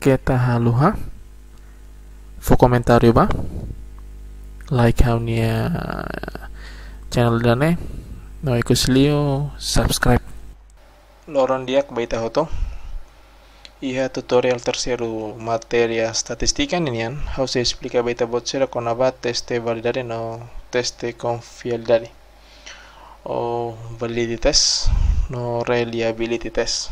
Kita haluha. Fu komentario ba? Like haunia channel dane. No ikuslio subscribe. Loron diak baita hoto. Iha tutorial terceiro materia statistica ninian. How se explica baita botsera con abat teste validade no teste confiabilidade. O validity test no reliability test.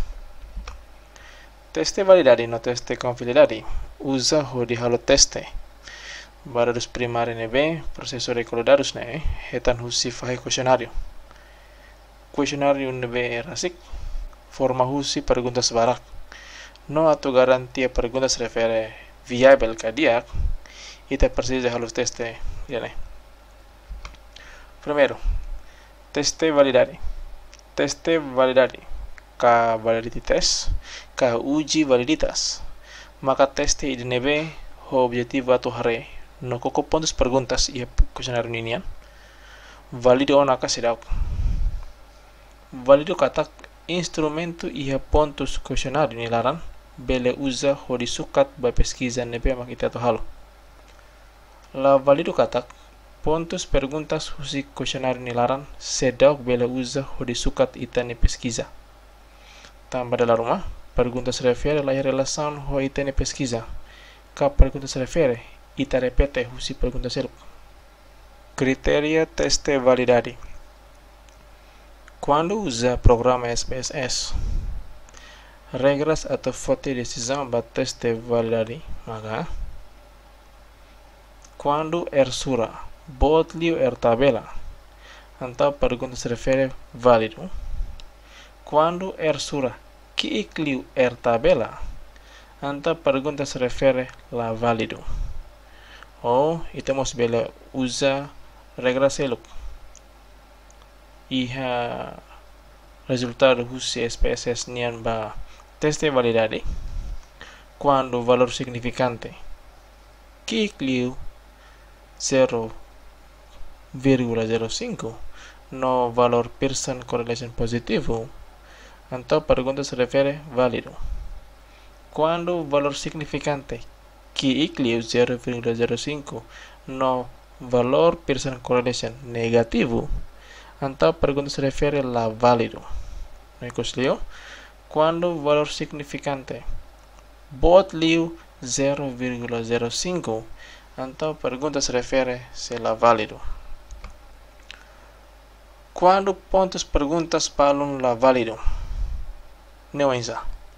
Teste validade no teste confiabilidade usa hodi halo teste. Dados primário nebe processo recolhe dados ne hetan husi fahe questionário. Questionário nebe rasik forma husi perguntas barak. No atu garantia perguntas refere viável cardíaco ita precisa halo teste ne. Primeiro, teste validade. Teste validade. Ka validity test, ka uji validitas. Maka teste idnebe ho objetivo atu hare no koko pontos perguntas ia questionário ninian. Valido onaka sedau. Valido katak instrumento ia pontos questionário nilaran bele usa ho disukat ba pesquisa nebe makita to halo. La valido katak pontos perguntas husi questionário nilaran sedau bele usa ho disukat ita ne pesquisa. Tambah dalam rumah, perguntas refere la relação ho ita ne pesquisa. Ka perguntas refere ita repete husi perguntas el. Criteria teste validade. Quando usa programa SPSS, regras atau fonte decisão ba teste validade, maka quando sura botlio tabela, então perguntas refere válido. Quando sura que inclui tabela, então perguntas refere la válido. Ou estamos bela usa regra seluk. Iha resultado husi SPSS nian ba teste validade. Quando valor significante que inclui 0,05 no valor Pearson correlation positivo, então pergunta se refere válido. Quando valor significante que inclui 0,05 no valor Pearson correlation negativo, então pergunta se refere la válido. Quando valor significante botlio 0,05, então pergunta se refere se la válido. Quando pontos perguntas palun la válido. Neuenza.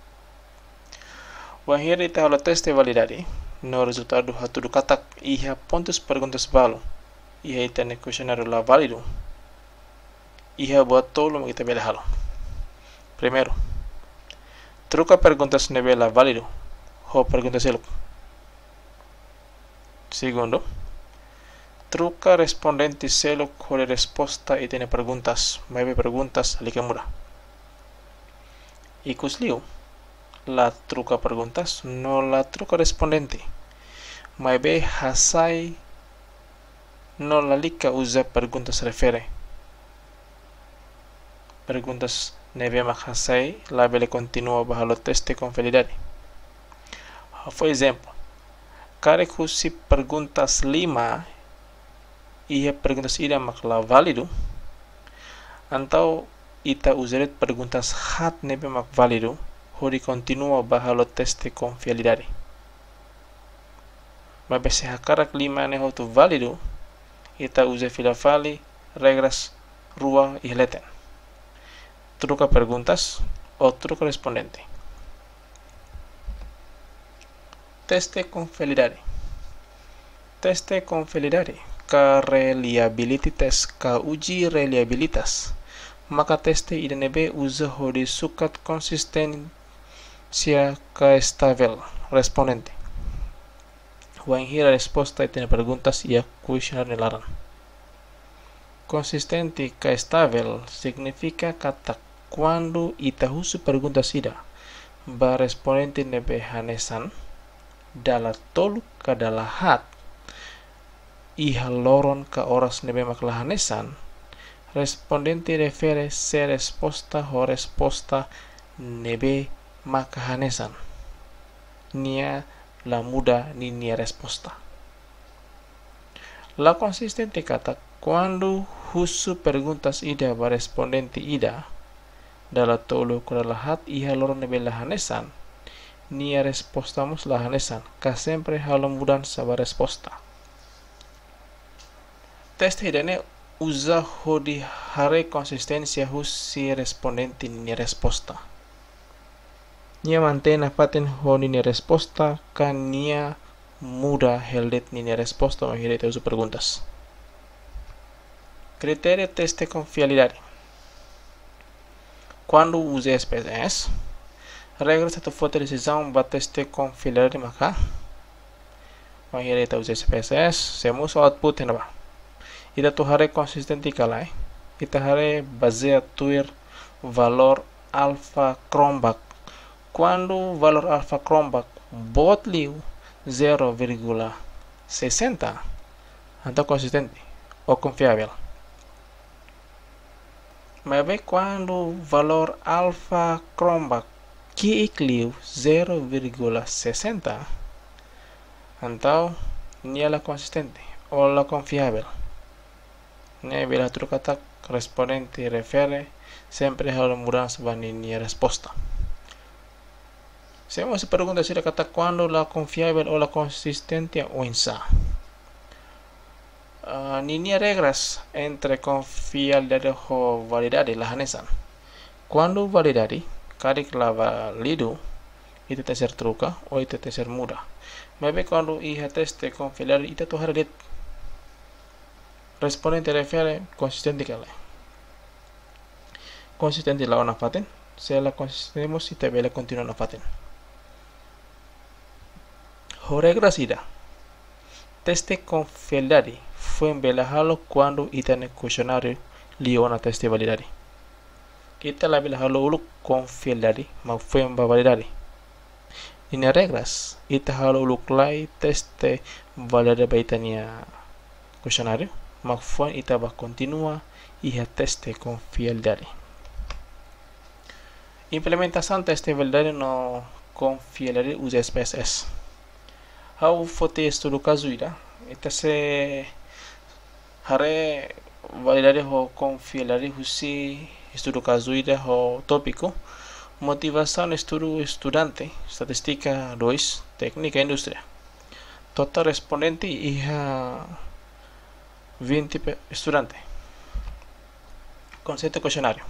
Wahir ita halo teste validade. No resultado hatu do katak iha pontos perguntas balu. Iha ita ne questionário la válido. Iha buat tolo kita bela halo. Primeiro, truca perguntas nebe la válido. Ho perguntas elok. Segundo, truca respondente selok ho de resposta e tiene perguntas. Maibe perguntas alikamura. Ikusliu la truca perguntas no la truca respondente. Maibe hasai no la lika usa perguntas refere. Perguntas neve mak hasai la bele continua bahalo teste confiabilidade. Por exemplo, care husi perguntas 5 e perguntas ida mak la válido. Antau ita usaret perguntas hat nebe mak válido, hori continua bahalo teste confiabilidade. Mas se hakarak 5 ne hotu válido, ita usa filafali, regras, rua e leten. Truca perguntas o truca respondente. Teste confiabilidade. Teste confiabilidade. Ka reliability test, ka uji reliabilitas. Maka teste idnebe usa hodi sukat consistencia ka estável respondente. Wahir resposta tiene perguntas e a questionário nelaran. Consistente ka estável significa kata quando ita husu perguntas ida ba respondente nebe hanesan dala tolu ka dala hat iha loron ka oras nebe makla hanesan respondente refere se resposta ho resposta nebe maka hanesan nia la muda ni nia resposta. La consistente kata quando husu perguntas ida ba respondente ida dala tolu kuralahat iha lorone bela hanesan nia respostamus la hanesan ka sempre halo mudan saba resposta. Teste idane usa hodi hare consistencia husi respondente ni resposta. Nia mantena paten honi ni resposta kan nia muda heldet ni resposta mahirete usu perguntas. Criterio teste confiabilidade. Quando use SPSS, regras atau foto decisão ba teste confiabilidade maka mahirete use SPSS, semos output henaba. Ita tu hare consistente kalai. Ita hare baseia tuir valor alpha Chromback. Quando valor alpha Chromback botliu 0,60 então consistente ou confiável. Mas bem quando valor alpha Chromback que ecliu 0,60 então ela consistente ou la confiável. Bila tu kata respondente refere sempre hal mudança bani ni resposta. Se você pergunta se kata quando la confiável ou la consistente ou insa. Ni regras entre confiabilidade e validade la hanesan. Quando validade kadik la valido itu ter truca ou itu ter muda. Mas quando iha teste confiabilidade itu tu haret respondente refere consistente kala. Consistente la ona faten, se la consistemos y te vele continua na faten. Ho regras ida. Teste confiabilidade foi embelahalo quando ita ne questionário liona teste validade. Ita la belahalo ulu confiabilidade, mas foi validade. Ini regras, ita halo ulu klai teste validade baitania questionário. Magfon ita ba continua iha teste confiabilidade. Implementação teste validade no confiabilidade usa SPSS. How fote estudo kazuida ita se hare validade ho confiabilidade husi estudo kazuida ho tópico motivação estudo estudante estatística 2 técnica indústria. Total respondente iha 20 estudante. Conceito questionário.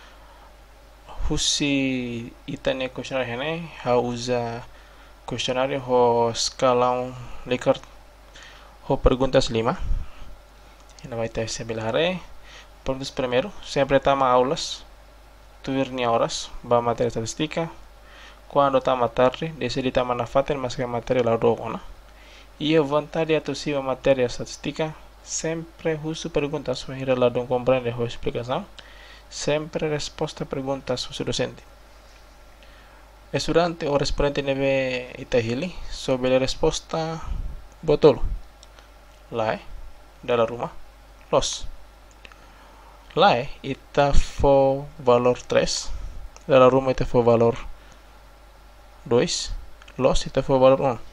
Husi itane questionário hene ha usa questionário ho escalão Likert ho perguntas 5. Ina vai ter sebilare. Perguntas primeiro, sempre tama aulas. Tuirnia horas, ba matéria estatística. Quando tama tarde, decidi tama na faten mas que matéria la dogona. E a vontade atusiva matéria estatística sempre uso perguntas mengira lá não compreende a explicação. Sempre resposta a perguntas do docente. Estudante ou respondente neve itahili sobre a resposta botolo. Lá dalla rumah los. Lá ita fo valor 3. Dalla rumah ita fo valor 2. Los ita fo valor 1.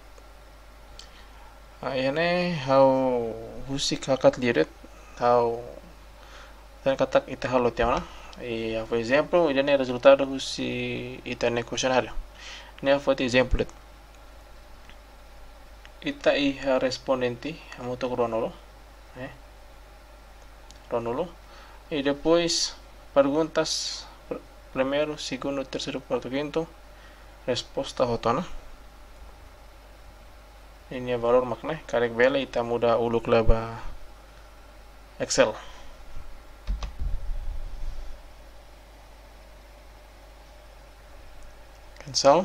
Ayane how husik hakat liret how dan katak ita halo tiana e por exemplo idane resultado husi itane questionário ne foto exemplo ita iha respondente amoto cronolo e depois perguntas primeiro segundo terceiro quarto quinto resposta hotona ini valor makna karek bela ita muda uluk leba Excel. Cancel.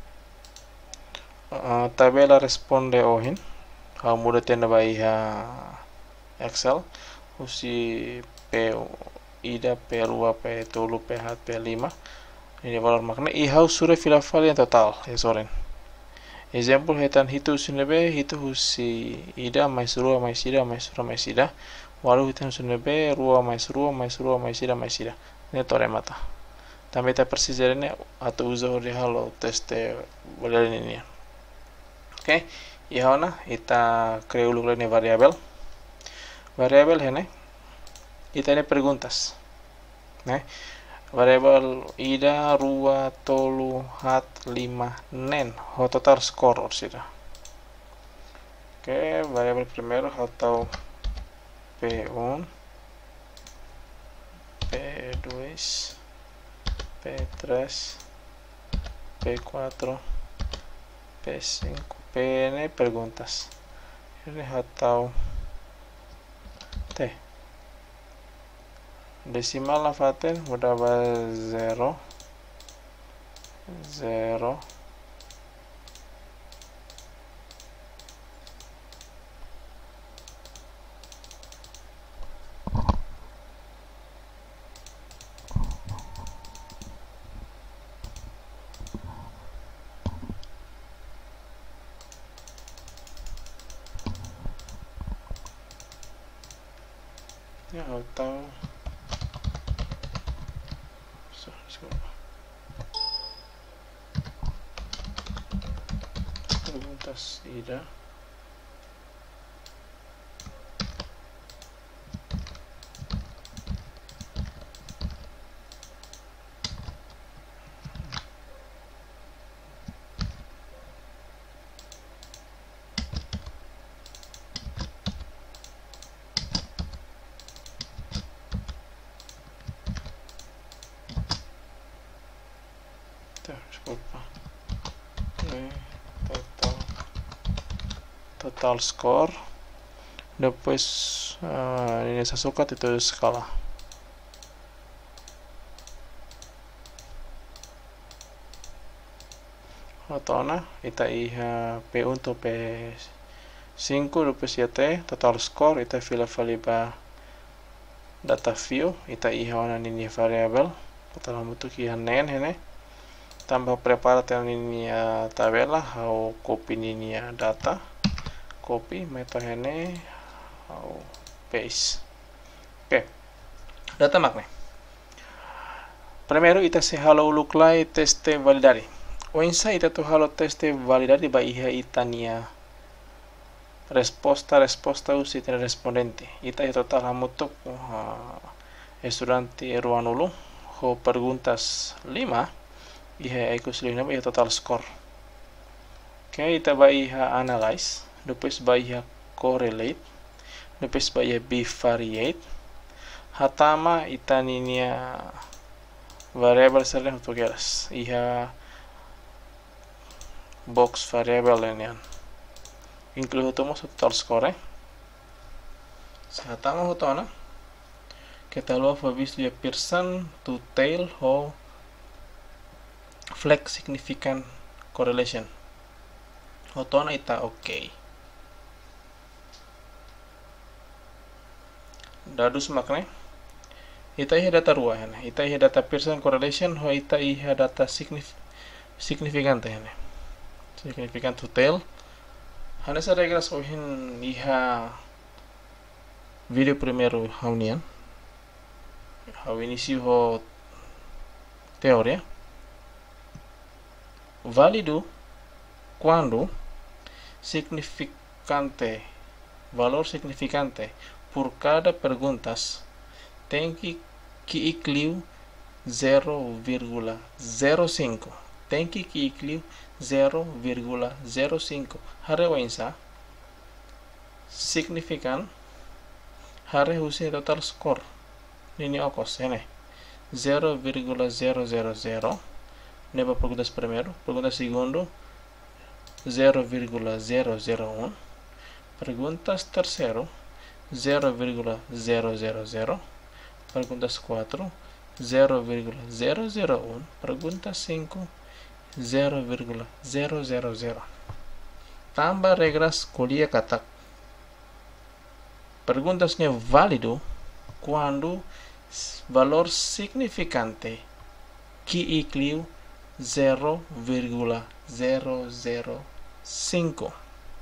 Tabela responde ohin. Ha muda tenda baiha Excel. Usi P ida P2 P3 P4 P5. Ini valor makna iha sure filafal yang total soren. Example hetan hitu sunebe hitu husi ida mais rua mais ida mais rua mais ida walu hitan sunebe rua mais sida ne tore mata Também está precisando atau usa de halo teste variável ini. Oke, ihona ita creo lugar ini variável. Variável ini ita ini perguntas. Né? Variável ida, rua, tolu, hat, lima, nen. O total score orsida. Oke, variável primeiro atau P1, P2, P3, P4, P5, PN perguntas. Ini atau T. Decimal la faten mudah 0, 0, ya atau perguntas ida, desculpa, total score, depois ini saya suka itu skala. Otona ita iha P1 to P5 depois yate total score ita fila faliba data view ita iha ona nini variable total mutu kiha nen hene tambah prepara tel nini tabela au copy nini data copy meta hene au paste. Oke, data makne primeiro ita se halo uluklai teste validari oinsa ita tu halo teste validari ba iha itania resposta usi ten respondente ita total hamutuk estudante ruanulu ho perguntas 5 iha equals 5 iha total score. Oke, ita ba iha analyze depois ba iha correlate depois ba iha bivariate hatama ita ninia variable selen tugeras iha box variable enian include tomos total score hatama hotona kita lo fa visto ya person to tail ho flex significant correlation hotona ita okay dadus makne ita iha data rua hene ita iha data person correlation ho ita iha data significante hene significant to tail hane sa regras ohin iha video primeiro haunian hau inicio ho teoria válido quando significante valor significante por cada perguntas tem que incluir 0,05 tem que incluir 0,05 hare wensa significant hare husi total score nini okos hene 0,000 neba perguntas primeiro pergunta segundo 0,001 perguntas terceiro 0,000 perguntas 4 0,001 perguntas 5 0,000 tambah regras kuliah kata perguntasnya válido quando valor significante que inclui 0,005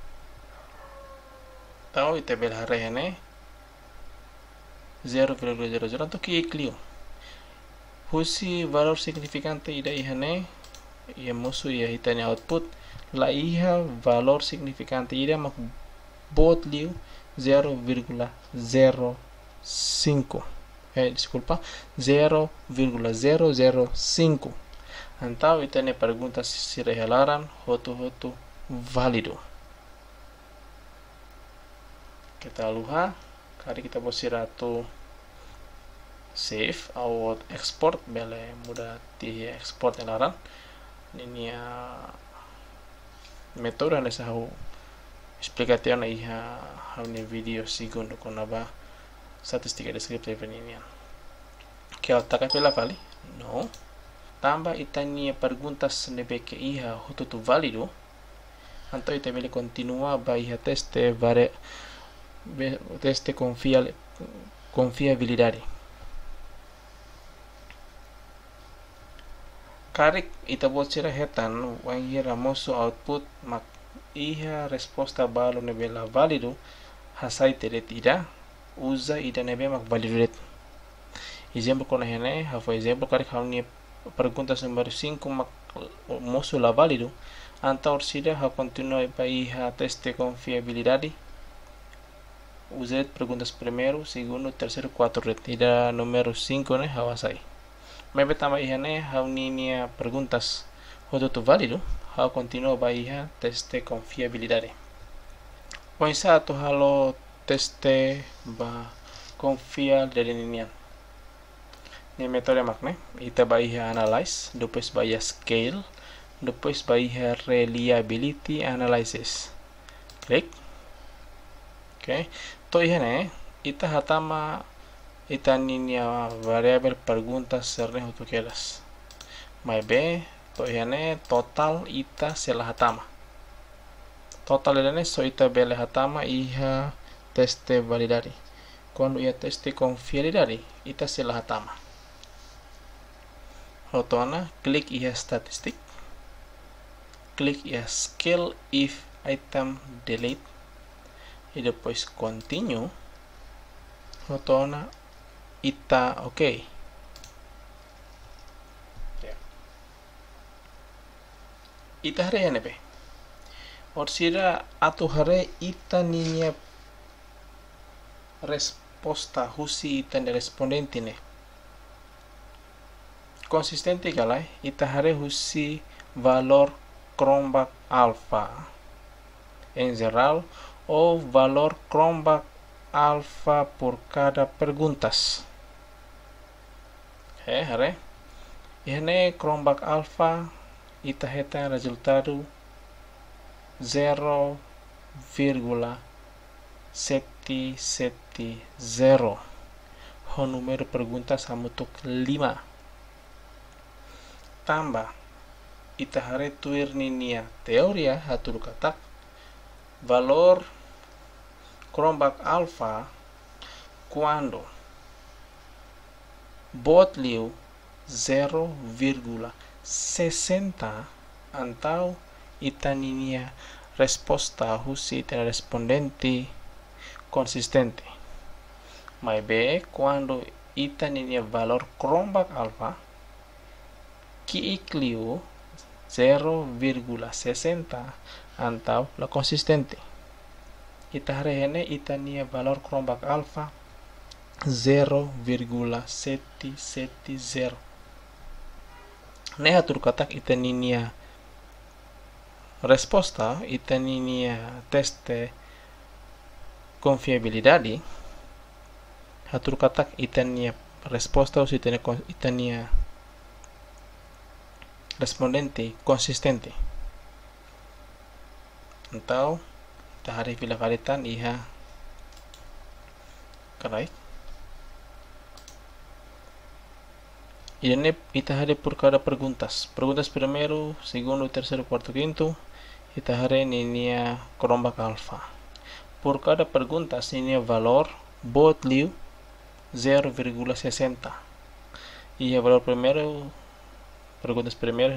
tahu ite bel harene 0,00 untuk que inclui husi valor significante ida ihane ia musuh ia hitanya output la iha valor significante ida mak bot liu 0,05 desculpa 0,005. Então itane pergunta se revelaram hotu válido. Kita luha kali kita bosira tu save atau export bele mudah di export elaran ini metode yang saya explicación iha haune video segundo konaba statistika deskriptif ini que altaka pela vale no tambah itania perguntas nebe que iha hotu válido anto ita bele continua ba iha teste confiabilidade. Karik ita bocira hetan wangi ramoso output mak iha resposta balo nebela válido hasai tere tidak usa ida nebe mak valido. Exemplo kona hene hafo exemplo karik hauni perguntas número 5 mak moso la válido anta orsida ha continua pa iha teste confiabilidade. Usé perguntas primero, segundo, tercero, cuatro red. Ida número 5 ne hawasai. Mebe tama iha ne hauninia perguntas hotu válido. Ha continua ba iha teste confiabilidade. Poin satu halo teste ba confiabilidade nian. Ni metode makne ita ba iha analyze, depois ba iha scale, depois ba iha reliability analysis. Klik. Okay. To ihane ita hatama ita ninia variable perguntas serne hotu kelas. Mai be to ihane total ita sela hatama. Total idane so ita bele hatama iha teste validade. Quando ia teste confiabilidade ita sela hatama. Hotona klik iha statistik. Klik iha scale if item delete. E depois continue rotona ita ok ita hare NP orsira atu hare ita niña resposta husi ita ne respondente ne consistente galai ita hare husi valor Cronbach alpha en geral o valor Cronbach alfa por cada perguntas. Hare. Ini Cronbach alfa ita heta resultado 0,770. Ho número perguntas hamutuk 5. Tambah ita hare tuir ninia teoria hatur katak valor Cronbach alpha quando bot liu 0,60 antau itaninia resposta husi ita respondente consistente. Mai be quando itaninia valor Cronbach alpha ki liu 0,60 antau la consistente. Ita hene itania valor Cronbach alpha 0,770. Neha turkatak itaninia resposta itaninia teste confiabilidade. Hatur katak itania resposta us itania respondente consistente. Então tahari pila kalitan iha correct. Ini itahare por cada perguntas primero, segundo, tercero, cuarto, quinto. Itahare ninia Cronbach alpha. Por cada perguntas ninia valor bot liu 0,60. Y el valor primero, perguntas primero,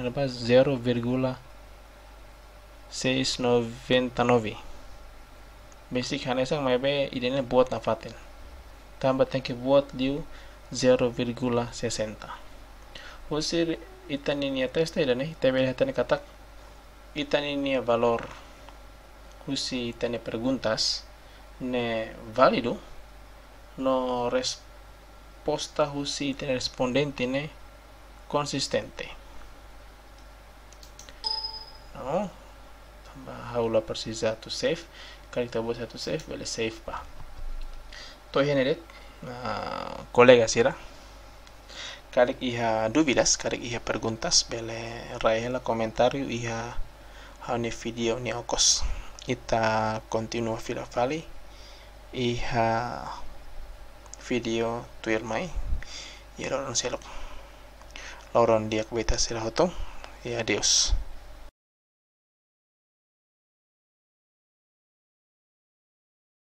0,699. Basic hanesang maybe idene buat na fatin. Tambah thank you buat liu 0,60. Usir itan ini testa dan ita bela tane katak itan ini valor usi tane perguntas ne válido no resposta usi tane respondente ne consistente. No, tambah haula precisa to save. Kali kita buat satu save, boleh save pa. To generate colega sira. Kali iha dúvidas, kali iha perguntas, boleh raela comentário iha haune video ni okos. Ita continua fila fali iha video tuir mai. Ya loron selok. Loron dia kubeta sila hotong. Ya adios.